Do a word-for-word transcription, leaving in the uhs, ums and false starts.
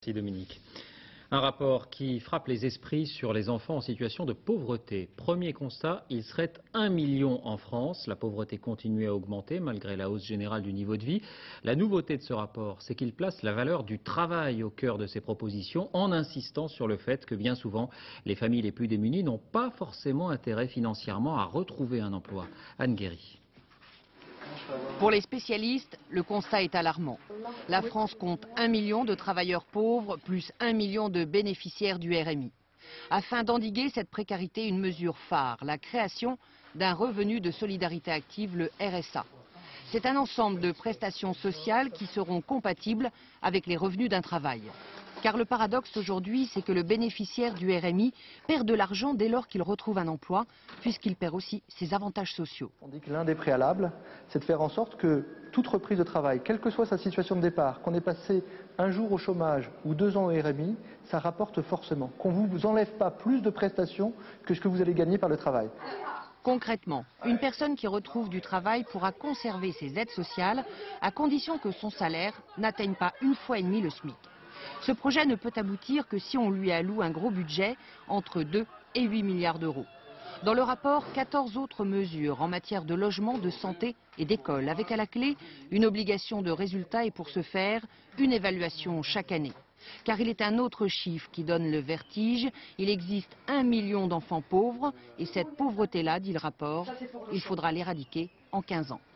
Merci Dominique. Un rapport qui frappe les esprits sur les enfants en situation de pauvreté. Premier constat, il serait un million en France. La pauvreté continue à augmenter malgré la hausse générale du niveau de vie. La nouveauté de ce rapport, c'est qu'il place la valeur du travail au cœur de ses propositions en insistant sur le fait que bien souvent, les familles les plus démunies n'ont pas forcément intérêt financièrement à retrouver un emploi. Anne Guéry. Pour les spécialistes, le constat est alarmant. La France compte un million de travailleurs pauvres, plus un million de bénéficiaires du R M I. Afin d'endiguer cette précarité, une mesure phare, la création d'un revenu de solidarité active, le R S A. C'est un ensemble de prestations sociales qui seront compatibles avec les revenus d'un travail. Car le paradoxe aujourd'hui, c'est que le bénéficiaire du R M I perd de l'argent dès lors qu'il retrouve un emploi, puisqu'il perd aussi ses avantages sociaux. On dit que l'un des préalables, c'est de faire en sorte que toute reprise de travail, quelle que soit sa situation de départ, qu'on ait passé un jour au chômage ou deux ans au R M I, ça rapporte forcément. Qu'on ne vous enlève pas plus de prestations que ce que vous allez gagner par le travail. Concrètement, une personne qui retrouve du travail pourra conserver ses aides sociales à condition que son salaire n'atteigne pas une fois et demie le SMIC. Ce projet ne peut aboutir que si on lui alloue un gros budget, entre deux et huit milliards d'euros. Dans le rapport, quatorze autres mesures en matière de logement, de santé et d'école, avec à la clé une obligation de résultat et pour ce faire, une évaluation chaque année. Car il est un autre chiffre qui donne le vertige, il existe un million d'enfants pauvres et cette pauvreté-là, dit le rapport, il faudra l'éradiquer en quinze ans.